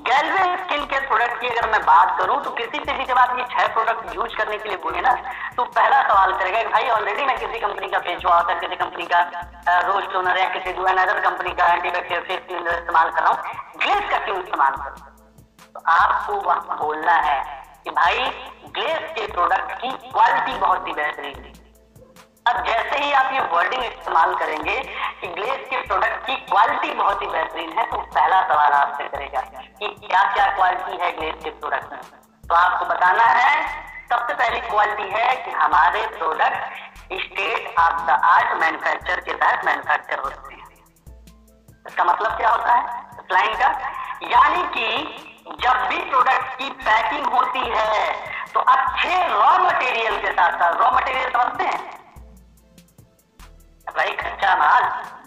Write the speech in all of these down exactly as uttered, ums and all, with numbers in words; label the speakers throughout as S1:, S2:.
S1: गैल्वे skin care product की अगर मैं बात करूं तो किसी से भी जब आप ये छह प्रोडक्ट यूज करने के लिए बोले ना तो पहला सवाल करेगा कि भाई ऑलरेडी मैं किसी कंपनी का फेस वॉश है, किसी कंपनी का रोज टोनर या किसी अनदर कंपनी का एंटीबैक्टीरियल फेस क्लीनर इस्तेमाल कर रहा हूँ, ग्लेज का क्यों इस्तेमाल करूं? तो आपको वहां बोलना है कि भाई ग्लेज के प्रोडक्ट की क्वालिटी बहुत ही बेहतरीन है। अब जैसे ही आप ये वर्डिंग इस्तेमाल करेंगे कि ग्लेज के प्रोडक्ट की क्वालिटी बहुत ही बेहतरीन है, तो पहला सवाल आपसे करेगा कि क्या क्या क्वालिटी है ग्लेज के प्रोडक्ट में। तो आपको बताना है सबसे पहली क्वालिटी है कि हमारे product state of the art manufacture के तहत मैन्युफैक्चर होते हैं। इसका मतलब क्या होता है इस लाइन का? यानी कि जब भी प्रोडक्ट की पैकिंग होती है तो अच्छे रॉ मटेरियल के साथ साथ, रॉ मटेरियल समझते हैं भाई, कच्चा माल,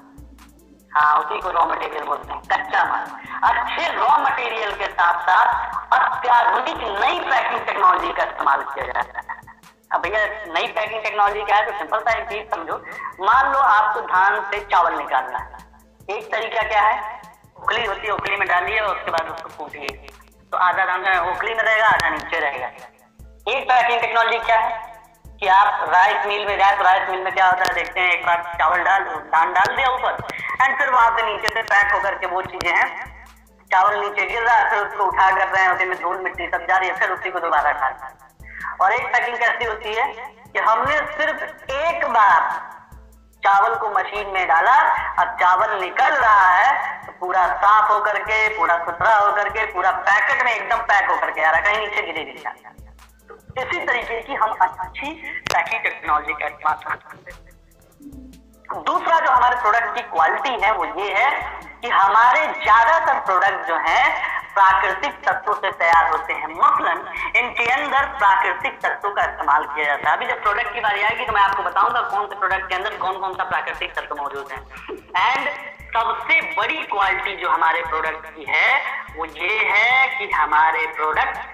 S1: हाँ उसी को रॉ मटेरियल बोलते हैं, कच्चा माल। अच्छे रॉ मटेरियल के साथ साथ अत्याधुनिक नई पैकिंग टेक्नोलॉजी का इस्तेमाल किया जाता है। अब भैया नई पैकिंग टेक्नोलॉजी क्या है? तो सिंपल सा एक चीज समझो, मान लो आपको धान से चावल निकालना है। एक तरीका क्या है, ओखली होती है, ओखली में डालिए और उसके बाद उसको कूटिए, तो आधा धान ओखली में रहेगा, आधा नीचे रहेगा। एक पैकिंग टेक्नोलॉजी क्या है कि आप राइस मिल में जाए तो राइस मिल में क्या होता है देखते हैं, एक बार चावल डाल धान डाल दिया ऊपर एंड फिर वहां से नीचे से पैक होकर के वो चीजें हैं, चावल नीचे गिर रहा है, फिर उसको उठा कर रहे हैं, उसी में धूल मिट्टी सब जा रही है, फिर उसी को दोबारा डाल। और एक पैकिंग कैसी होती है कि हमने सिर्फ एक बार चावल को मशीन में डाला, अब चावल निकल रहा है तो पूरा साफ होकर के, पूरा सुथरा होकर के, पूरा पैकेट में एकदम पैक होकर के आ रहा है, कहीं नीचे गिरे नहीं जाता। इसी तरीके की हम अच्छी पैकिंग टेक्नोलॉजी का इस्तेमाल करते हैं। दूसरा जो हमारे प्रोडक्ट की क्वालिटी है वो ये है कि हमारे ज्यादातर प्रोडक्ट जो हैं प्राकृतिक तत्वों से तैयार होते हैं। मसलन इनके अंदर प्राकृतिक तत्वों का इस्तेमाल किया जाता है। अभी जब प्रोडक्ट की बारी आएगी तो मैं आपको बताऊंगा कौन से प्रोडक्ट के अंदर कौन कौन सा प्राकृतिक तत्व मौजूद है। एंड सबसे बड़ी क्वालिटी जो हमारे प्रोडक्ट की है वो ये है कि हमारे प्रोडक्ट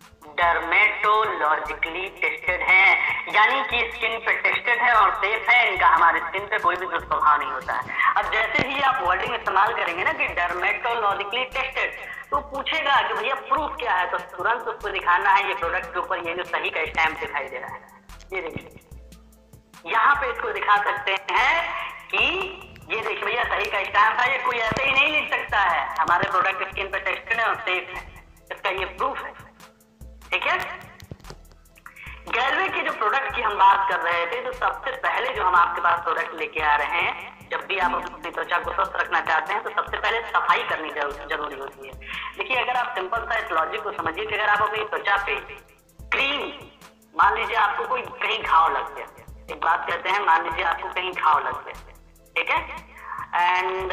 S1: डर्मेटोलॉजिकली टेस्टेड हैं, यानी कि स्किन पे टेस्टेड है और सेफ है, इनका हमारे स्किन पे कोई भी दुष्प्रभाव नहीं होता है। अब जैसे ही आप वर्डिंग इस्तेमाल करेंगे ना कि डर्मेटोलॉजिकली टेस्टेड, तो पूछेगा कि भैया प्रूफ क्या है, तो तुरंत उसको दिखाना है ये प्रोडक्ट के ऊपर ये जो सही का स्टैम्प दिखाई दे रहा है, ये देखिए यहाँ पे इसको दिखा सकते हैं कि ये देखिए भैया सही का स्टैम्प है, ये कोई ऐसे ही नहीं लिख सकता है, हमारे प्रोडक्ट स्किन पे टेस्टेड है और सेफ है, इसका ये प्रूफ है। ठीक है, गैल्वे के जो प्रोडक्ट की हम बात कर रहे थे, तो सबसे पहले जो हम आपके पास प्रोडक्ट लेके आ रहे हैं, जब भी आप अपनी त्वचा को स्वस्थ रखना चाहते हैं तो सबसे पहले सफाई करनी जरूरी होती है। देखिए अगर आप सिंपल सा इस लॉजिक को समझिए कि अगर आप अपनी त्वचा पे क्रीम, मान लीजिए आपको कोई कहीं घाव लग गया, एक बात कहते हैं मान लीजिए आपको कहीं घाव लग गया, ठीक है, एंड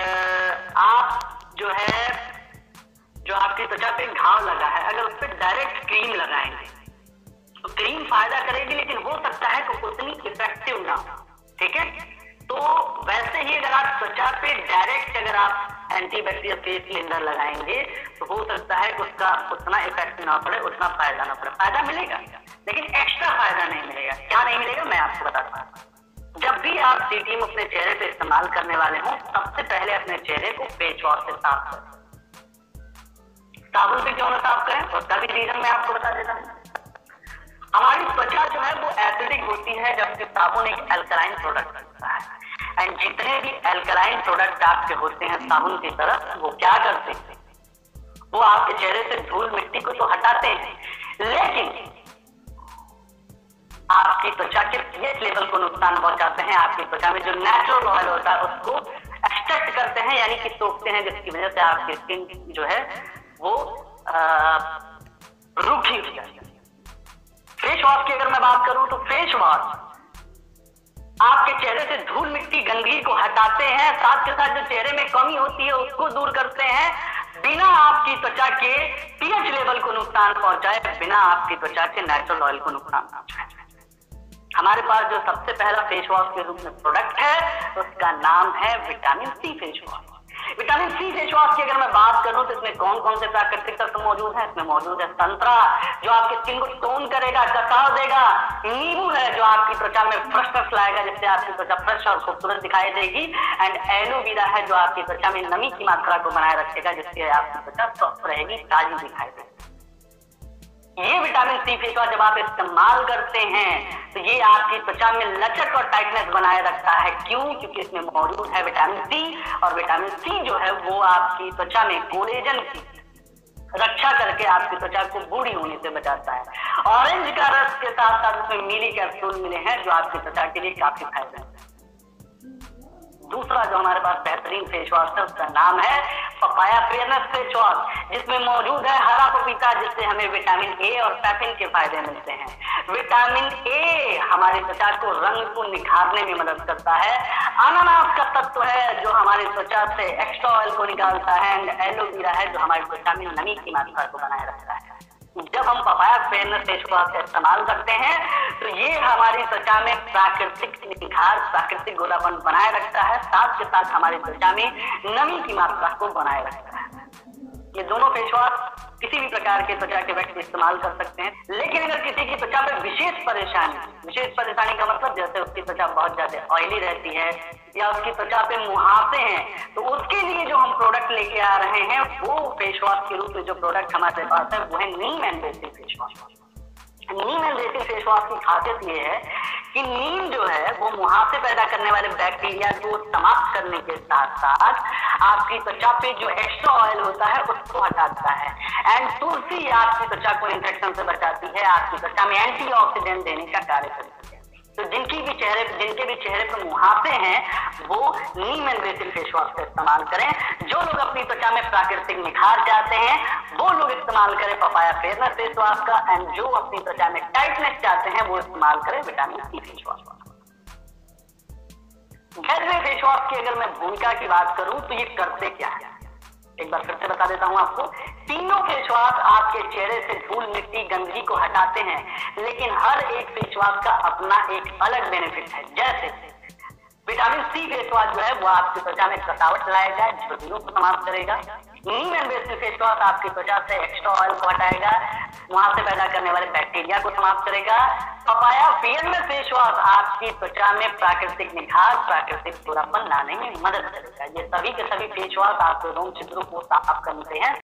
S1: आप जो है जो आपकी त्वचा पे घाव लगा है, अगर उस पर डायरेक्ट क्रीम लगाएंगे तो क्रीम फायदा करेगी, लेकिन हो सकता है कि उतनी इफेक्टिव ना हो। ठीक है, तो वैसे ही अगर आप त्वचा पे डायरेक्ट अगर आप एंटीबैक्टीरियल फेस क्लीनर लगाएंगे तो हो सकता है कि उसका उतना इफेक्ट ना पड़े, उतना फायदा ना पड़े। फायदा मिलेगा लेकिन एक्स्ट्रा फायदा नहीं मिलेगा। क्या नहीं मिलेगा मैं आपको बताता हूँ। जब भी आप सी क्रीम अपने चेहरे पे इस्तेमाल करने वाले हों, सबसे पहले अपने चेहरे को फेस वॉश से साफ करें। साबुन से क्यों ना साफ करें, उसका भी रीजन मैं आपको बता देता हूँ। हमारी त्वचा जो है वो एसिडिक होती है, जबकि साबुन एक एल्कलाइन प्रोडक्ट होता है। एंड जितने भी एल्कलाइन प्रोडक्ट आपके होते हैं साबुन की तरह, वो क्या करते हैं, वो आपके चेहरे से धूल मिट्टी को तो हटाते हैं, लेकिन आपकी त्वचा के पीएच लेवल को नुकसान पहुंचाते हैं। आपकी त्वचा में जो नेचुरल ऑयल होता है उसको एक्सट्रैक्ट करते हैं, यानी कि सोखते हैं, जिसकी वजह से आपकी स्किन जो है वो रूखी हो जाती है। फेस वॉश की अगर मैं बात करूं तो फेस वॉश आपके चेहरे से धूल मिट्टी गंदगी को हटाते हैं, साथ के साथ जो चेहरे में कमी होती है उसको दूर करते हैं, बिना आपकी त्वचा के पीएच लेवल को नुकसान पहुंचाए, बिना आपकी त्वचा के नेचुरल ऑयल को नुकसान पहुंचाए। हमारे पास जो सबसे पहला फेस वॉश के रूप में प्रोडक्ट है उसका नाम है vitamin C face wash. Vitamin C face wash की अगर मैं बात करूं तो इसमें कौन कौन से प्राकृतिक तत्व मौजूद है? इसमें मौजूद है संतरा जो आपके स्किन को टोन करेगा, कसाव देगा। नींबू है जो आपकी त्वचा में फ्रेशनेस लाएगा, जिससे आपकी त्वचा फ्रेश और खूबसूरत दिखाई देगी। एंड एलोवेरा है जो आपकी त्वचा में नमी की मात्रा को बनाए रखेगा, जिससे आपकी त्वचा स्वस्थ रहेगी, ताजी दिखाई देगी। ये विटामिन सी फेस वॉश जब आप इस्तेमाल करते हैं तो ये आपकी त्वचा में लचक और टाइटनेस बनाए रखता है। क्यों? क्योंकि इसमें मौजूद है विटामिन सी, और विटामिन सी जो है वो आपकी त्वचा में कोलेजन की रक्षा करके आपकी त्वचा को बूढ़ी होने से बचाता है। ऑरेंज का रस के साथ साथ उसमें मीली कैप्सूल मिले हैं जो आपकी त्वचा के लिए काफी फायदेमंद है। दूसरा जो हमारे पास बेहतरीन फेस वॉश है उसका नाम है पपाया फेयरनेस फेस वॉश, जिसमें मौजूद है हरा पपीता, जिससे हमें विटामिन ए और पैपिन के फायदे मिलते हैं। विटामिन ए हमारी त्वचा को रंग को निखारने में मदद करता है। अनानास का तत्व है जो हमारी त्वचा से एक्स्ट्रा ऑयल को निकालता है। एंड एलोवेरा है जो हमारी त्वचा में नमी की मात्रा को बनाए रखता है। जब हम पपाया फेयरनेस फेस वॉश का इस्तेमाल करते हैं तो ये हमारी त्वचा में प्राकृतिक निखार, प्राकृतिक गोरापन बनाए रखता है, साथ के साथ हमारी त्वचा में नमी की मात्रा को बनाए रखता है। ये दोनों फेस वॉश किसी भी प्रकार के त्वचा के व्यक्ति इस्तेमाल कर सकते हैं। लेकिन अगर किसी की त्वचा में विशेष परेशानी, विशेष परेशानी का मतलब जैसे उसकी त्वचा बहुत ज्यादा ऑयली रहती है या उसकी त्वचा पे मुहासे हैं, तो उसके लिए जो हम प्रोडक्ट लेके आ रहे हैं वो फेस वॉश के रूप में जो प्रोडक्ट हमारे पास है वो है neem and basil face wash. Neem and basil face wash की खासियत ये है कि नीम जो है वो मुहासे पैदा करने वाले बैक्टीरिया को समाप्त करने के साथ साथ आपकी त्वचा पे जो एक्स्ट्रा ऑयल होता है उसको हटाता है। एंड तुलसी आपकी त्वचा को इन्फेक्शन से बचाती है, आपकी त्वचा में एंटीऑक्सीडेंट देने का कार्य करती है। तो जिनकी भी चेहरे जिनके भी चेहरे पर मुहासे हैं वो neem and basil face wash का इस्तेमाल करें। जो लोग अपनी त्वचा में प्राकृतिक निखार चाहते हैं वो लोग इस्तेमाल करें पपाया फेयरनेस फेस वॉश का। एंड जो अपनी त्वचा में टाइटनेस चाहते हैं वो इस्तेमाल करें विटामिन सी फेस वॉश का। गैरवे फेस वॉश की अगर मैं भूमिका की बात करूं तो ये करते क्या है, एक बार फिर से बता देता हूं आपको। तीनों फेस वॉश आपके चेहरे से धूल मिट्टी गंदगी को हटाते हैं, लेकिन हर एक फेस वॉश का अपना एक अलग बेनिफिट है। जैसे विटामिन सी फेस वॉश जो है वो आपकी त्वचा में कसावट लाएगा, झुर्रियों को समाप्त करेगा। Neem and basil face wash आपकी त्वचा से एक्स्ट्रा ऑयल को हटाएगा, वहां से पैदा करने वाले बैक्टीरिया को समाप्त करेगा। पपाया फेयरनेस फेस वॉश आपकी त्वचा में प्राकृतिक निखार, प्राकृतिक गोरापन लाने में मदद करेगा। ये सभी के सभी फेस वॉश आपके रोम छिद्रों को साफ करते हैं,